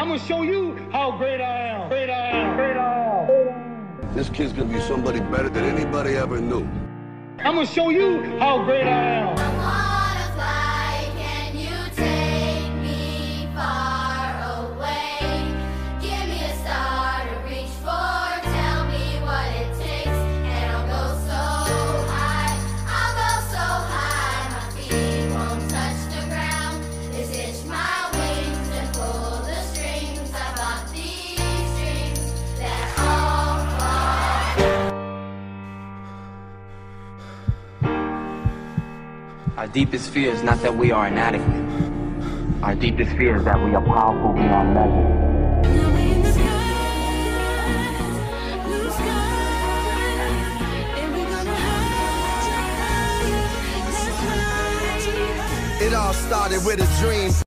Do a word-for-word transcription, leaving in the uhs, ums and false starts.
I'm gonna show you how great I am. Great I am. Great I am. This kid's gonna be somebody better than anybody ever knew. I'm gonna show you how great I am. I wanna fly, can you take me far away? Give me a star to reach for, tell me what it takes, and I'll go so high, I'll go so high, my feet won't touch the ground. Just hitch my wings and pull the strings. I bought these strings that all fall. Our deepest fear is not that we are inadequate. Our deepest fear is that we are powerful beyond measure. It all started with a dream.